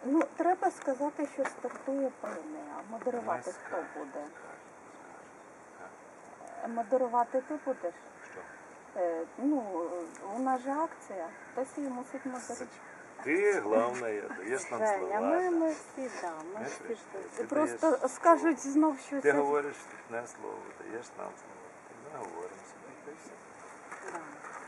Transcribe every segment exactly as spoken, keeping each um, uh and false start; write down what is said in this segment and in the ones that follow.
Ну, треба сказати, що стартує премія. Модерувати хто буде? Модерувати ти будеш? Що? Е, ну, у нас же акція, хтось її мусить модерувати. Ты, главное, даешь нам Женя, слова. ми, ми всі, да, ми Не всі. кричи, І ти просто даєш скажуть знов, що Ти це... говориш не слово, даєш нам слово. Ми говоримо собі, та й все. Да.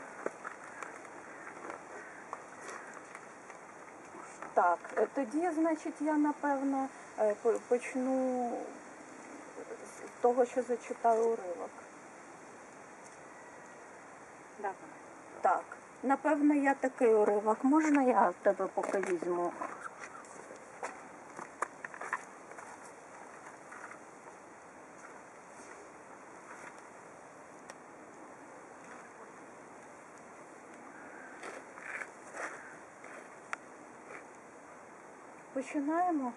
Так, е, тоді, значить, я, напевно, е, по- почну з того, що зачитаю уривок. Давай. Так, напевно, я такий уривок. Можна я тебе поки візьму? Починаємо?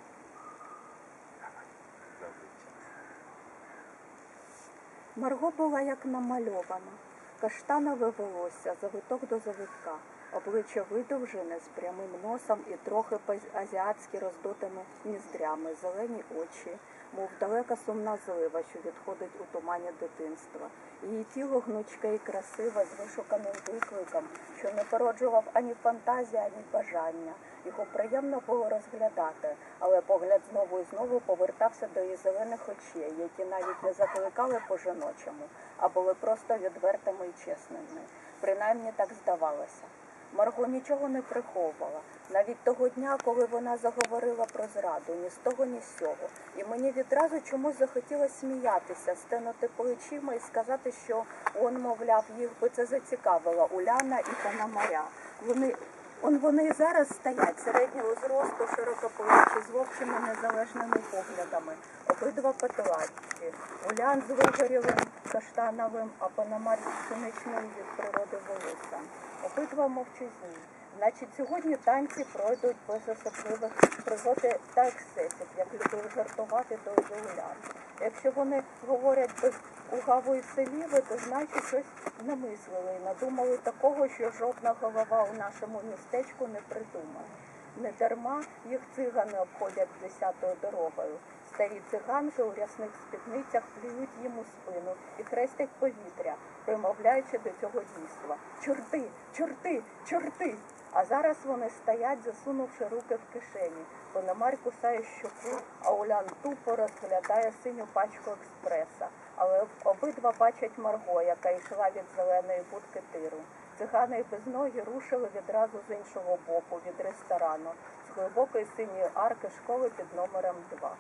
Марго була як намальована. Каштанове волосся, завиток до завитка, обличчя видовжене з прямим носом і трохи по-азіатськи роздутими ніздрями, зелені очі, мов далека сумна злива, що відходить у тумані дитинства. Її тіло гнучке і красиве, з вишуканим викликом, що не породжував ані фантазії, ані бажання. Його приємно було розглядати, але погляд знову і знову повертався до її зелених очей, які навіть не закликали по-жіночому, а були просто відвертими і чесними. Принаймні так здавалося. Марго нічого не приховувала. Навіть того дня, коли вона заговорила про зраду, ні з того, ні з сього. І мені відразу чомусь захотілося сміятися, стенути плечима і сказати, що он, мовляв, їх би це зацікавила Уляна і Пономаря. Вони... Он вони і зараз стоять середнього зросту, широкоплечі, з вовчими незалежними поглядами. Обидва патлатці. Улян з вигорілим каштановим, а Пономар з пшеничним від природи волоссям. Обидва мовчазні. Значить, сьогодні танці пройдуть без особливих пригод та ексцесів, як любив жартувати той же Улян. Якщо вони говорять без угаву і селіви, то значить щось намислили і надумали такого, що жодна голова у нашому містечку не придумає. Не дарма їх цигани обходять десятою дорогою. Старі циганки у рясних спідницях плюють їм у спину і хрестять повітря, примовляючи до цього дійства. Чорти, чорти, чорти! А зараз вони стоять, засунувши руки в кишені. Пономар кусає щоку, а Улян тупо розглядає синю пачку експреса. Але обидва бачать Марго, яка йшла від зеленої будки тиру. Цигани й без ноги рушили відразу з іншого боку, від ресторану, з глибокої синьої арки школи під номером два.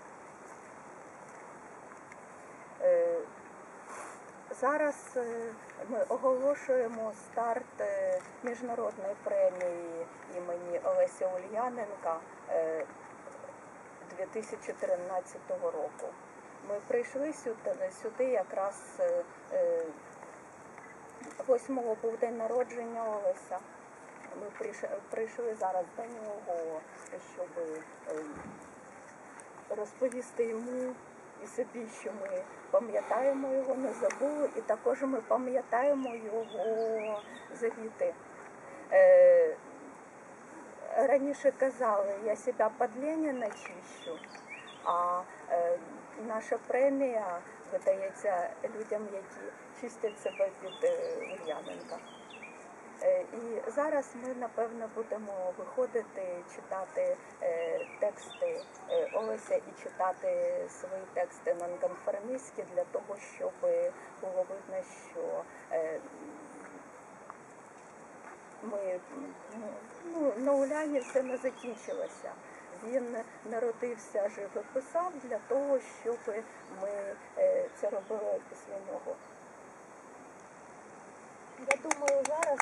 Е, зараз е, ми оголошуємо старт е, міжнародної премії імені Олеся Ульяненка е, дві тисячі тринадцятого року. Ми прийшли сюди, сюди якраз е, е, восьмого був день народження Олеся. Ми прийшли, прийшли зараз до нього, щоб е, розповісти йому і собі, що ми пам'ятаємо його, не забули, і також ми пам'ятаємо його завіти. Е, раніше казали, я себе під Леніна чищу, а е, наша премія видається людям, які чистять себе від е, Ульяненка. Е, і зараз ми, напевно, будемо виходити, читати е, тексти е, Олеся і читати свої тексти нонконформістські для того, щоб було видно, що е, ми, ну, на Уляні все не закінчилося. Він народився, жив і писав для того, щоб ми е, це робили після нього. Я думаю, зараз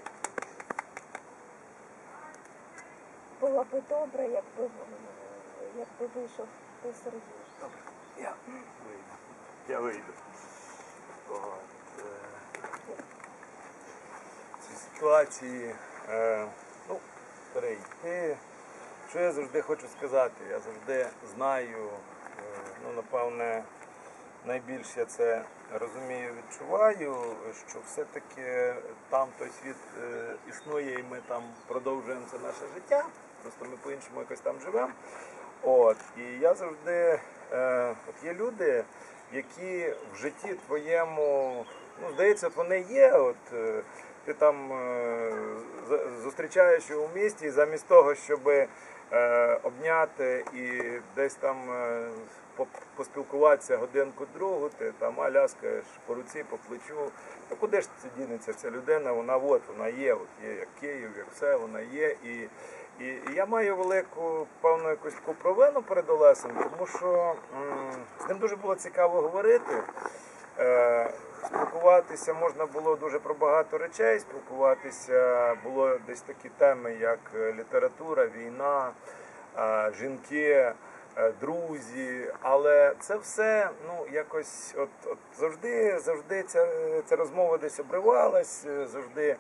було б добре, якби, якби вийшов ти, Сергій. Добре, я вийду. Я вийду. От, е, ці ситуації, е, ну, перейти. Що я завжди хочу сказати? Я завжди знаю, е, ну, напевне, найбільше це розумію, відчуваю, що все-таки там той світ е, існує і ми там продовжуємо це наше життя. Просто ми по-іншому якось там живемо. От, і я завжди, е, от є люди, які в житті твоєму, ну, здається, от вони є, от е, ти там е, з- зустрічаєш його в місті, і замість того, щоб е, обняти і десь там е, по- поспілкуватися годинку-другу, ти там а, ляскаєш по руці, по плечу. Та куди ж це дінеться ця людина? Вона от, вона є, от є як Київ, як все, вона є. І, і, і я маю велику, певну якусь таку провину перед Олесем, тому що м, з ним дуже було цікаво говорити. Е, Спілкуватися можна було дуже про багато речей, спілкуватися було десь такі теми, як література, війна, е, жінки, е, друзі, але це все, ну, якось, от, от завжди, завжди ця, ця розмова десь обривалась, завжди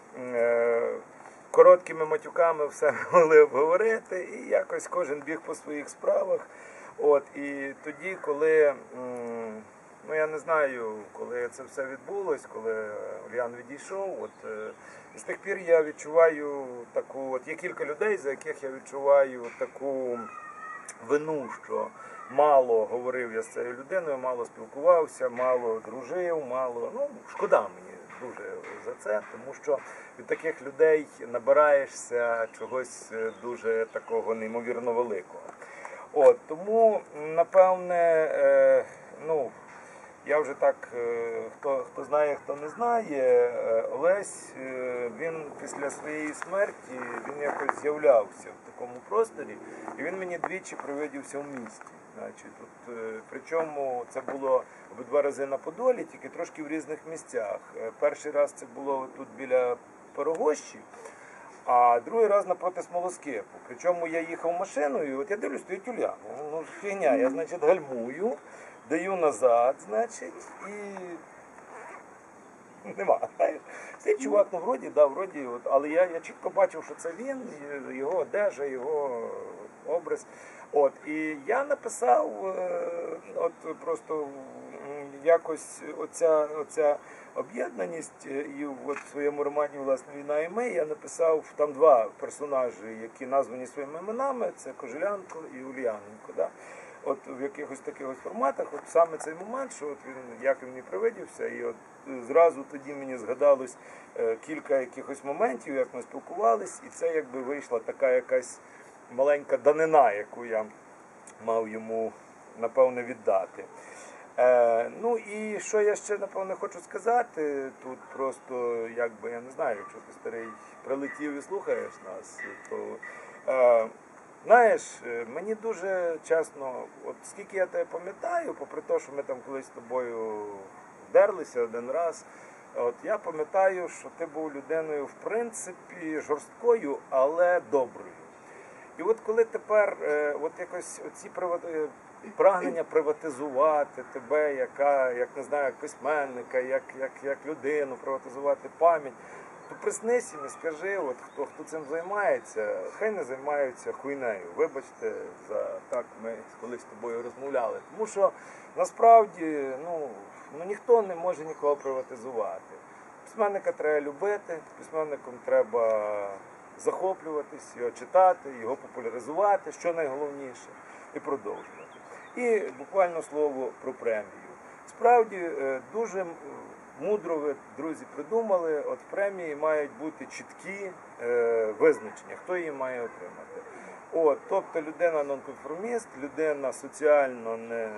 е, короткими матюками все могли обговорити, і якось кожен біг по своїх справах. От, і тоді, коли, м, ну я не знаю, коли це все відбулось, коли Ульян відійшов, от, е, з тих пір я відчуваю таку, от є кілька людей, за яких я відчуваю таку вину, що мало говорив я з цією людиною, мало спілкувався, мало дружив, мало, ну, шкода мені дуже за це, тому що від таких людей набираєшся чогось дуже такого неймовірно великого. От, тому, напевне, е, ну, я вже так, е, хто, хто знає, хто не знає, е, Олесь, е, він після своєї смерті, він якось з'являвся в такому просторі, і він мені двічі привидівся в місті. Значить, от, е, причому це було обидва рази на Подолі, тільки трошки в різних місцях. Е, Перший раз це було тут біля Пирогощі, а другий раз напроти Смолоскипу. Причому я їхав машиною, от я дивлюсь, стоїть Уляна. Ну, фігня, я, значить, гальмую, даю назад, значить, і нема. Цей чувак, ну, вроді, да, вроді, от, але я, я чітко бачив, що це він, його одежа, його образ. От, і я написав, е, от просто м, якось оця, оця об'єднаність, і от в своєму романі «Власне, війна і ми» я написав там два персонажі, які названі своїми іменами, це Кожелянко і Ульяненко. Да? От в якихось таких ось форматах, от саме цей момент, що от він, як він мені привидівся, і от зразу тоді мені згадалось е, кілька якихось моментів, як ми спілкувались, і це якби вийшла така якась маленька данина, яку я мав йому, напевне, віддати. Е, ну і що я ще, напевне, хочу сказати, тут просто, якби, я не знаю, якщо ти старий прилетів і слухаєш нас, то, е, знаєш, мені дуже чесно, от скільки я тебе пам'ятаю, попри те, що ми там колись з тобою вдерлися один раз, от я пам'ятаю, що ти був людиною, в принципі, жорсткою, але доброю. І от коли тепер е, от якось оці приват- прагнення приватизувати тебе, яка, як не знаю, як письменника, як, як, як людину, приватизувати пам'ять, то приснись і не скажи, от хто, хто цим займається, хай не займаються хуйнею. Вибачте, за так ми колись з тобою розмовляли. Тому що насправді, ну, ну ніхто не може нікого приватизувати. Письменника треба любити, письменником треба захоплюватись, його читати, його популяризувати, що найголовніше, і продовжувати. І буквально слово про премію. Справді, е, дуже м, мудро ви, друзі, придумали, от премії мають бути чіткі е, визначення, хто її має отримати. От, тобто людина нонконформіст, людина соціально не,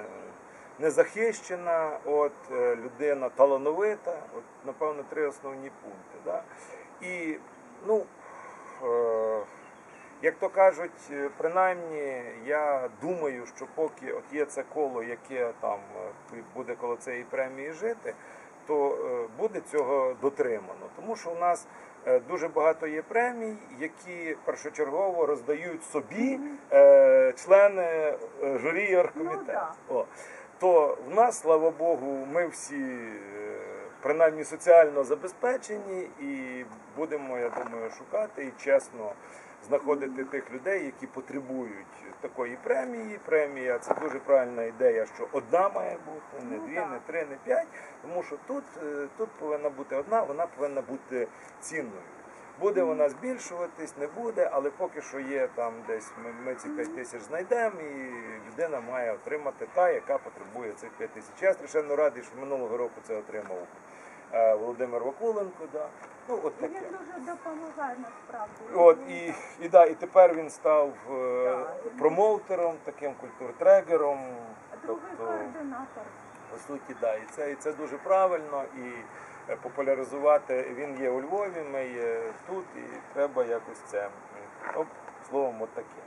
незахищена, от, е, людина талановита, от, напевно, три основні пункти. Да? І, ну, е, як то кажуть, принаймні, я думаю, що поки от є це коло, яке там е, буде коло цієї премії жити, то е, буде цього дотримано. Тому що у нас е, дуже багато є премій, які першочергово роздають собі е, члени е, журі і оргкомітету. Ну, О, то в нас, слава Богу, ми всі е, принаймні соціально забезпечені, і будемо, я думаю, шукати і чесно знаходити тих людей, які потребують такої премії. Премія – це дуже правильна ідея, що одна має бути, не Ну, дві, так. не три, не п'ять, тому що тут, е, тут повинна бути одна, вона повинна бути цінною. Буде вона збільшуватись, не буде, але поки що є там десь, ми, ми ці п'ять тисяч знайдемо, і людина має отримати та, яка потребує цих п'ять тисяч. Я страшенно радий, що минулого року це отримав е, Володимир Вакуленко. Да. Ну, от І він таке. дуже допомагає насправді. От, Ну, і, так. і, да, і тепер він став е, Так. промоутером, таким культуртрегером. Другий Тобто, координатор. по суті, да, і це, і це дуже правильно. І е, популяризувати, він є у Львові, ми є тут, і треба якось це, м, ну, словом, от таке.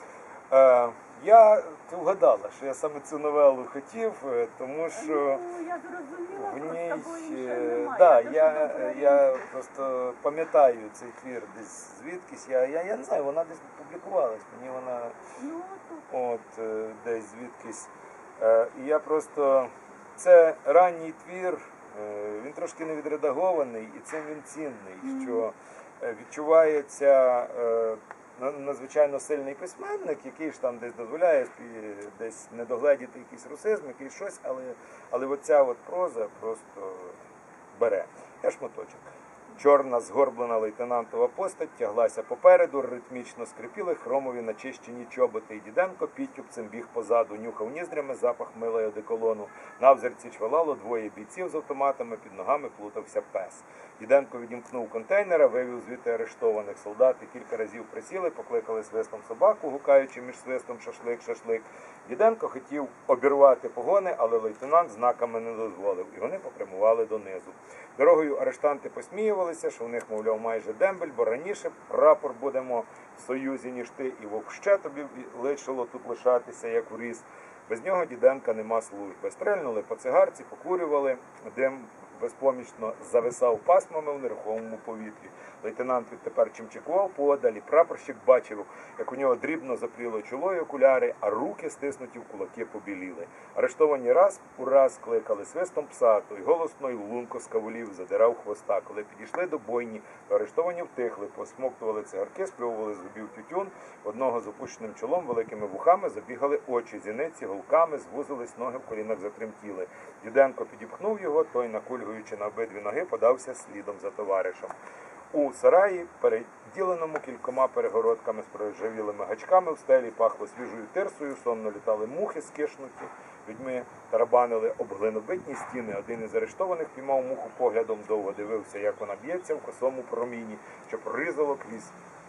Е, я, ти вгадала, що я саме цю новелу хотів, е, тому що Ну, я зрозуміла, в просто ній, бо іншої е, немає. да, дуже я, добре я орієнтуюсь. просто пам'ятаю цей твір десь звідкись. Я, я, я не знаю, вона десь публікувалась, мені вона Ну, тут от е, десь звідкись. Е, І я просто, це ранній твір, е, він трошки не відредагований, і цим він цінний, що е, відчувається е, на- надзвичайно сильний письменник, який ж там десь дозволяє спі- десь не догледіти якийсь русизм, якийсь щось, але, але оця от проза просто бере. Я шматочок. Чорна згорблена лейтенантова постать тяглася попереду, ритмічно скрипіли хромові начищені чоботи, і Діденко підтюпцем біг позаду, нюхав ніздрями запах мила й одеколону. Навзерці чвалало двоє бійців з автоматами, під ногами плутався пес. Діденко відімкнув контейнера, вивів звідти арештованих. Солдати кілька разів присіли, покликали свистом собаку, гукаючи між свистом шашлик, шашлик. Діденко хотів обірвати погони, але лейтенант знаками не дозволив, і вони попрямували донизу. Дорогою арештанти посміювалися, що в них, мовляв, майже дембель, бо раніше прапор будемо в Союзі, ніж ти, і вовще тобі лишило тут лишатися, як у ріс. Без нього Діденка нема служби. Стрельнули по цигарці, покурювали, дим безпомічно зависав пасмами в нерухомому повітрі. Лейтенант відтепер чимчикував поодалі. Прапорщик бачив, як у нього дрібно запліло чоло й окуляри, а руки, стиснуті в кулаки, побіліли. Арештовані раз у раз кликали свистом пса, той голосно й лунко з кавулів задирав хвоста. Коли підійшли до бойні, то арештовані втихли, посмоктували цигарки, спльовували з губів тютюн. Одного з опущеним чолом, великими вухами забігали очі, зіниці, голками, звузились ноги, в колінах затремтіли. Діденко підіпхнув його, той, накульгуючи на обидві ноги, подався слідом за товаришем. У сараї, переділеному кількома перегородками з проржавілими гачками, в стелі пахло свіжою тирсою, сонно літали мухи скишнуті, людьми тарабанили об глинобитні стіни. Один із арештованих піймав муху поглядом, довго дивився, як вона б'ється в косому проміні, що прорізало крізь,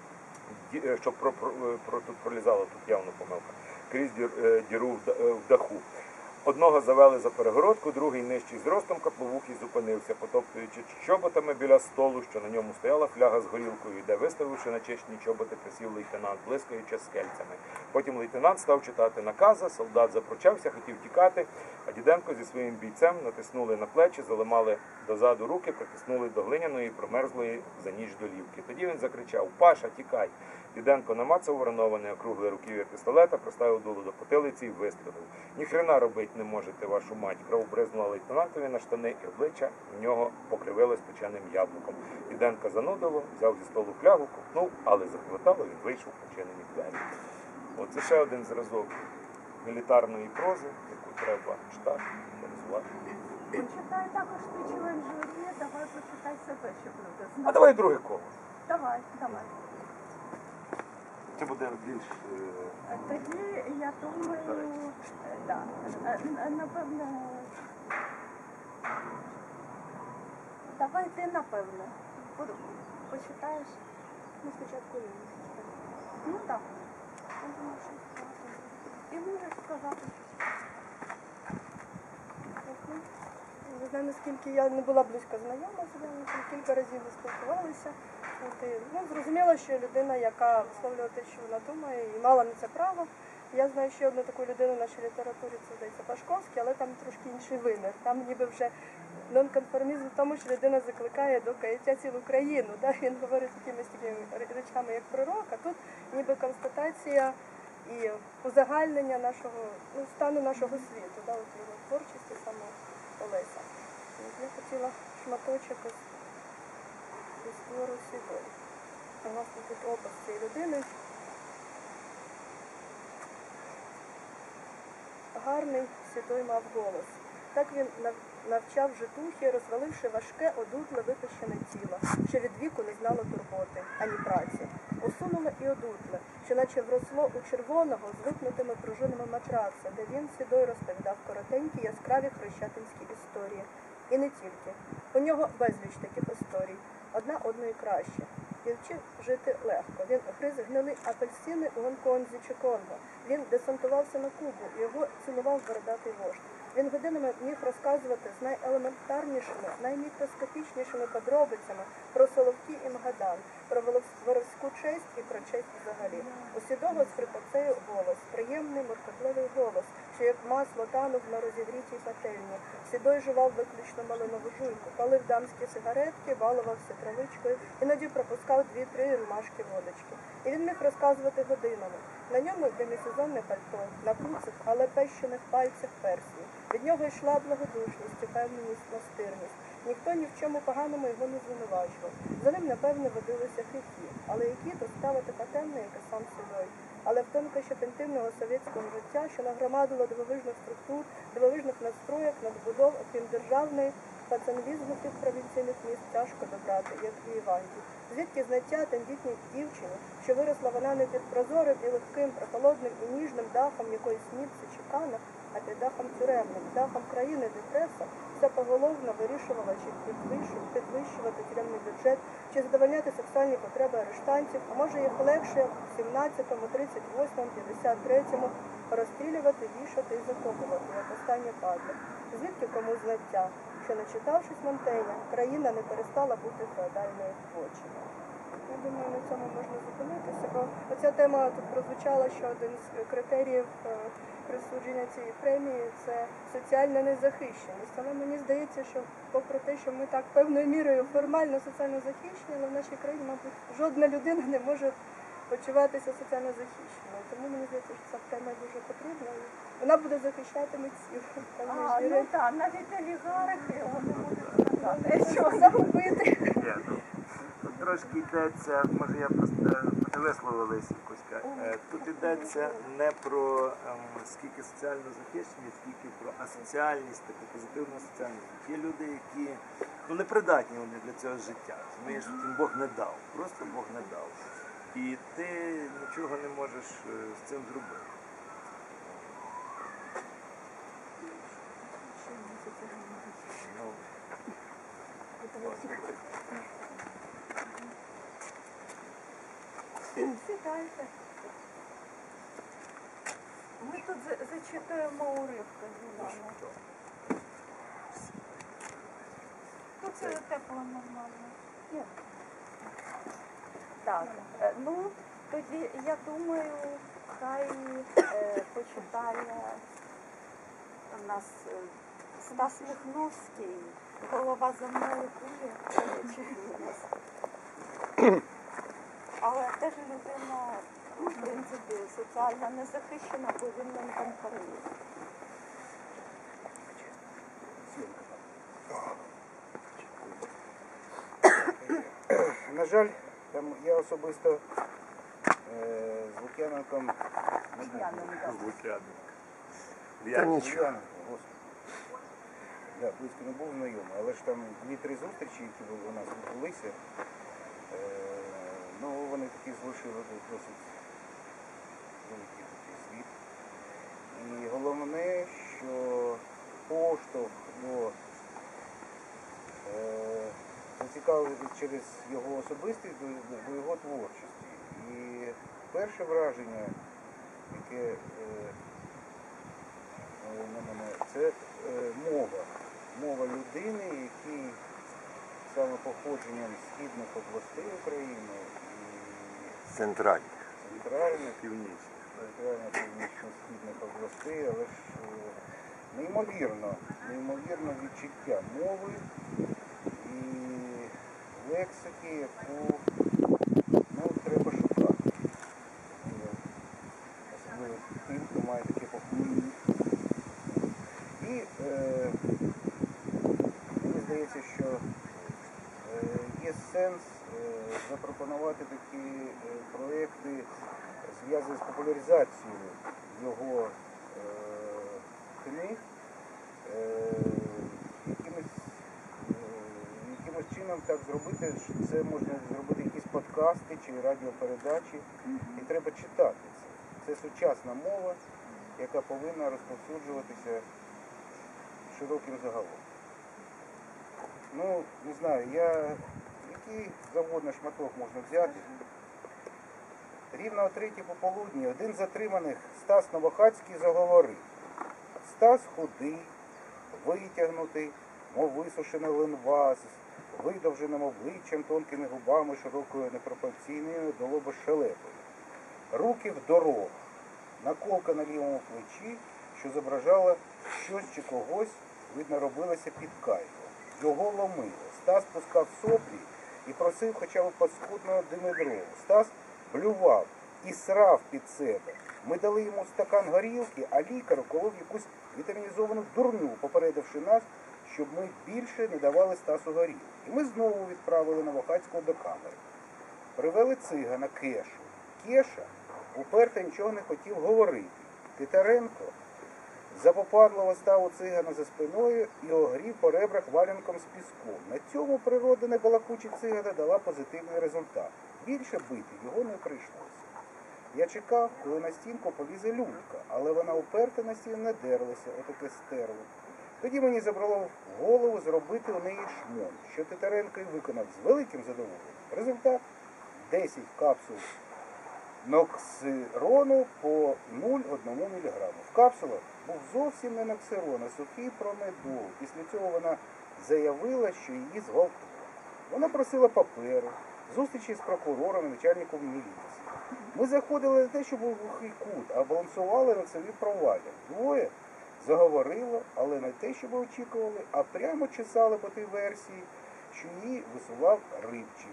ді- що про, про, про, тут пролізало, тут явно помилка, крізь дір, е, діру в да- е, в даху. Одного завели за перегородку, другий нижчий зростом капловухий зупинився, потоптуючи чоботами біля столу, що на ньому стояла фляга з горілкою, де, виставивши на чесні чоботи, присів лейтенант, блискаючи скельцями. Потім лейтенант став читати накази, солдат запрочався, хотів тікати, а Діденко зі своїм бійцем натиснули на плечі, залимали дозаду руки, притиснули до глиняної, промерзлої за ніч долівки. Тоді він закричав: «Паша, тікай!» Діденко намацав воронований округле руків'я пістолета, приставив дуло до потилиці і вистрілив. «Ніхрена робить не можете, вашу мать!» Кров бризнула лейтенантові на штани, і обличчя в нього покривилось печеним яблуком. Діденко занудило, взяв зі столу флягу, ковтнув, але захватало, він вийшов в починені двері. Оце ще один зразок мілітарної прози, яку треба читати, аналізувати. почитай також ти член журі, давай почитай себе, щоб люди А знали. давай друге коло. Давай, давай. Це буде більш... е, Тоді, я думаю, е, да, е, е, напевно, давай ти, напевно, Буду. Почитаєш? Ну, спочатку я. Ну, так. Я думаю, що сказати. І можеш сказати щось. Не знаю, наскільки я не була близько знайома з ним, кілька разів ми спілкувалися. От, і, ну, зрозуміло, що людина, яка висловлює те, що вона думає, і мала на це право. Я знаю ще одну таку людину в нашій літературі, це здається Пашковський, але там трошки інший вимір. Там ніби вже нонконформізм в тому, що людина закликає до каяття цілу країну. Да? Він говорить якимись такими речами, як пророк, а тут ніби констатація і узагальнення нашого, ну, стану нашого світу, да? От його творчості саме Олеся. От я хотіла шматочок із, із твору Сідой. У нас тут опис цієї людини. Гарний Сідой мав голос. Так він нав- навчав житухи, розваливши важке, одутле, випищене тіло, що від віку не знало турботи, ані праці. Усунуло і одутле, що наче вросло у червоного з випнутими пружинами матраца, де він Сідой розповідав коротенькі, яскраві хрещатинські історії. І не тільки. У нього безліч таких історій, одна одної краще. Він вчив жити легко. Він гриз гнили апельсини у Гонконзі чи Конго. Він десантувався на Кубу, і його цінував бородатий вождь. Він годинами міг розказувати з найелементарнішими, наймікроскопічнішими подробицями про Соловки і Магадан, про воровську честь і про честь взагалі. У Сідого з хрипоцею голос, приємний моркотливий голос, що як масло танув на розігрітій пательні. Сідой жував виключно малинову жуйку, палив дамські сигаретки, балувався травичкою, іноді пропускав дві-три рюмашки водочки. І він міг розказувати годинами. На ньому демісезонне пальто, на куцих, але пещених пальцях персні. Від нього йшла благодушність, упевненість, настирність. Ніхто ні в чому поганому його не звинувачував. За ним, напевне, водилися гріхи, але які то справа така темна, як і сам Сідой. Але в тонкощах інтимного совєтського життя, що нагромадило дивовижних структур, дивовижних надстроєк, надбудов, окрім державної, пацанвізму тих провінційних міст тяжко добрати, як і Іванді. Звідки знаття тендітній дівчині, що виросла вона не під прозорим і легким, прохолодним і ніжним дахом якоїсь Ніцци чи Кана, а під дахом тюремним, дахом країни Депреса, все поголовно вирішувала, чи підвищувати, підвищувати тюремний бюджет, чи задовольняти сексуальні потреби арештантів, а може їх легше в сімнадцятому, тридцять восьмому, п'ятдесят третьому розстрілювати, вішати і закопувати, як останнє падло. Звідки кому знаття, що, не читавшись Монтейня, країна не перестала бути феодальною вотчиною. Я думаю, на цьому можна зупинитися, бо оця тема тут прозвучала, що один з критеріїв е, присудження цієї премії – це соціальна незахищеність. Але мені здається, що попри те, що ми так певною мірою формально соціально захищені, але в нашій країні, мабуть, жодна людина не може почуватися соціально захищеною. Тому мені здається, що ця премія дуже потрібна. І вона буде захищати митців. А, ну так, навіть олігархи вони можуть сказати, що загубити. Ні, ну, тут трошки йдеться, може я просто не висловилась якось. Е, Тут йдеться не про ем, скільки соціальну захищеність, скільки про асоціальність, таку позитивну соціальність. Є люди, які ну, непридатні вони для цього життя. Розумієш, їм Бог не дав, просто Бог не дав. І ти нічого не можеш е, з цим зробити. Ну, сідайте. Ми тут за- зачитуємо уривки з Івана. Тут це тепло нормально. Ні. Так, е, ну тоді я думаю, хай е, почитає у нас е, Стас Михновський, голова за мною кулі. Але теж людина, в принципі, соціально незахищена, бо він не конкурує. На жаль, там я особисто е, з Лук'яненком не був. Лук'яненко. Та нічого. Господи. Да, близько не був знайомий, але ж там дві-три зустрічі, які були у нас відбулися, е, ну вони такі залишили досить великий такий світ. І головне, що поштовх до е, зацікавитися через його особистість до, до, до його творчості. І перше враження, яке е, на мене, це е, мова. Мова людини, який саме походженням східних областей України і Центральні. центральних, Північний. центрально північно-східних областей, але ж е, неймовірно, неймовірно відчуття мови і лексики, яку ну, треба шукати. Особливо тим, хто має таке походження. І е, мені здається, що з популяризацією його е, книг е, якимось, е, якимось чином так зробити, що це можна зробити якісь подкасти чи радіопередачі, і треба читати це. Це сучасна мова, яка повинна розповсюджуватися широким загалом. Ну, не знаю, я який завгодно шматок можна взяти. Рівно о третій пополудні один з затриманих Стас Новохацький заговорив. Стас худий, витягнутий, мов висушений линва, з видовженим обличчям, тонкими губами, широкою непропорційною до лоба щелепою. Руки в дорогах, наколка на лівому плечі, що зображала щось чи когось, видно, робилося під кайфом. Його ломило. Стас пускав соплі і просив хоча б паскудного димедрову. Стас блював і срав під себе. Ми дали йому стакан горілки, а лікар колов якусь вітамінізовану дурню, попередивши нас, щоб ми більше не давали Стасу горілки. І ми знову відправили Новохацького до камери. Привели цигана Кешу. Кеша уперто нічого не хотів говорити. Титаренко запопадливо став у цигана за спиною і огрів по ребрах валянком з піском. На цьому природа небалакучі цигана дала позитивний результат. Більше бити його не прийшлося. Я чекав, коли на стінку полізе люлька, але вона уперто на стіну не дерлася, отаке стерло. Тоді мені забрало в голову зробити у неї шмон, що Титаренко і виконав з великим задоволенням. Результат – десять капсул ноксирону по нуль цілих одна міліграма. В капсулах був зовсім не ноксирон, а сухий промедол. Після цього вона заявила, що її зґвалтували. Вона просила паперу, зустрічі з прокурором і начальником міліції. Ми заходили не те, що був глухий кут, а балансували на собі провалля. Двоє заговорило, але не те, що ми очікували, а прямо чесали по тій версії, що її висував Рибчик.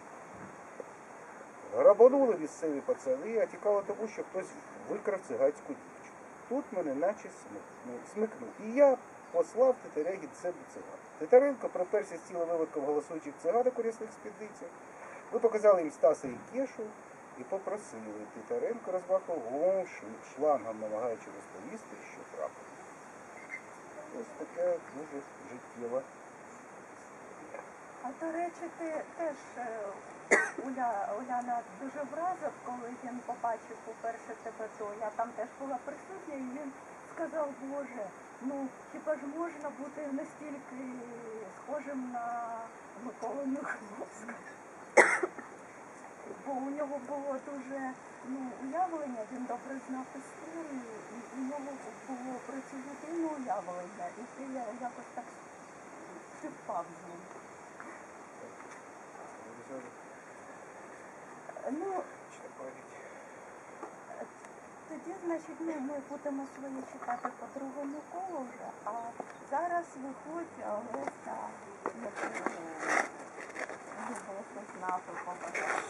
Грабанули місцеві пацани, а тікало тому, що хтось викрав циганську дівчину. Тут мене наче смикнув. І я послав Титарегі це до циган. Титаренко приперся з цілим виводком голосуючих циганок у рясних спідницях. Ми показали їм Стаса і Кешу і попросили. Титаренко розмахав голову шлангом, намагаючи розповісти, що трапилось. Ось таке дуже життєва. А до речі, ти теж е, Уля, Уляна дуже вразив, коли він побачив уперше тебе, то я там теж була присутня, і він сказав, Боже, ну хіба ж можна бути настільки схожим на Миколу Михайловського? Бо у нього було дуже ну, уявлення, він добре знав історію, і у нього було про цю людину уявлення, і ти якось так співпав з ним. Ну, тоді, значить, ну, ми будемо свої читати по другому колу вже, а зараз виходить Олеся, яку Любов знати побачити.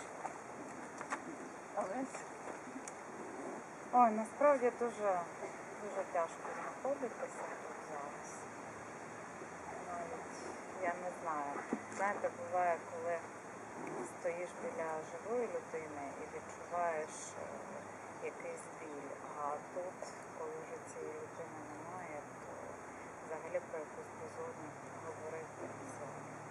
Олеся. Ой, насправді дуже, дуже тяжко знаходитися тут зараз. Навіть я не знаю. Знаєте, буває, коли стоїш біля живої людини і відчуваєш е, якийсь біль, а тут, коли вже цієї людини немає, то взагалі про якусь безодню говорити взагалі.